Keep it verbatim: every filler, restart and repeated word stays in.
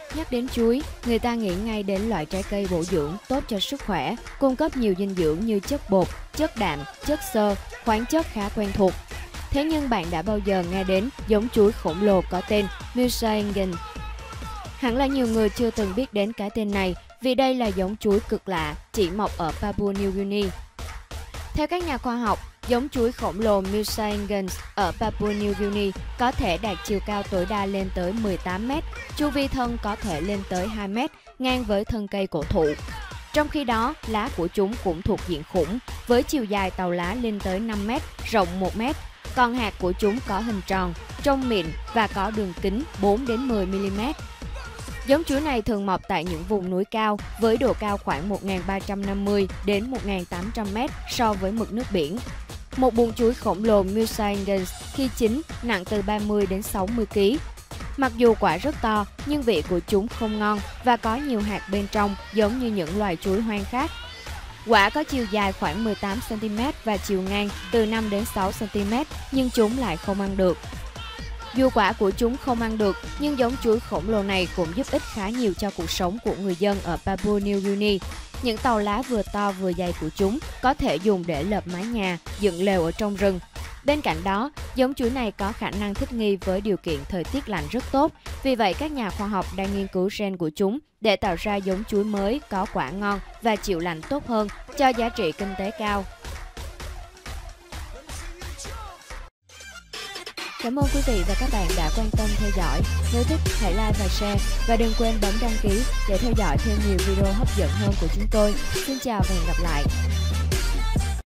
Nhắc đến chuối, người ta nghĩ ngay đến loại trái cây bổ dưỡng, tốt cho sức khỏe, cung cấp nhiều dinh dưỡng như chất bột, chất đạm, chất xơ, khoáng chất khá quen thuộc. Thế nhưng bạn đã bao giờ nghe đến giống chuối khổng lồ có tên Musaingen? Hẳn là nhiều người chưa từng biết đến cái tên này vì đây là giống chuối cực lạ, chỉ mọc ở Papua New Guinea. Theo các nhà khoa học, giống chuối khổng lồ Musaingen ở Papua New Guinea có thể đạt chiều cao tối đa lên tới mười tám mét, chu vi thân có thể lên tới hai mét, ngang với thân cây cổ thụ. Trong khi đó, lá của chúng cũng thuộc diện khủng, với chiều dài tàu lá lên tới năm mét, rộng một mét, còn hạt của chúng có hình tròn, trong mịn và có đường kính bốn đến mười mi-li-mét. Giống chuối này thường mọc tại những vùng núi cao với độ cao khoảng một nghìn ba trăm năm mươi đến một nghìn tám trăm mét so với mực nước biển. Một buồng chuối khổng lồ Musaingen khi chín nặng từ ba mươi đến sáu mươi ki lô gam. Mặc dù quả rất to nhưng vị của chúng không ngon và có nhiều hạt bên trong giống như những loài chuối hoang khác. Quả có chiều dài khoảng mười tám xăng-ti-mét và chiều ngang từ năm đến sáu xăng-ti-mét nhưng chúng lại không ăn được. Dù quả của chúng không ăn được, nhưng giống chuối khổng lồ này cũng giúp ích khá nhiều cho cuộc sống của người dân ở Papua New Guinea. Những tàu lá vừa to vừa dày của chúng có thể dùng để lợp mái nhà, dựng lều ở trong rừng. Bên cạnh đó, giống chuối này có khả năng thích nghi với điều kiện thời tiết lạnh rất tốt. Vì vậy, các nhà khoa học đang nghiên cứu gen của chúng để tạo ra giống chuối mới có quả ngon và chịu lạnh tốt hơn, cho giá trị kinh tế cao. Cảm ơn quý vị và các bạn đã quan tâm theo dõi. Nếu thích, hãy like và share. Và đừng quên bấm đăng ký để theo dõi thêm nhiều video hấp dẫn hơn của chúng tôi. Xin chào và hẹn gặp lại.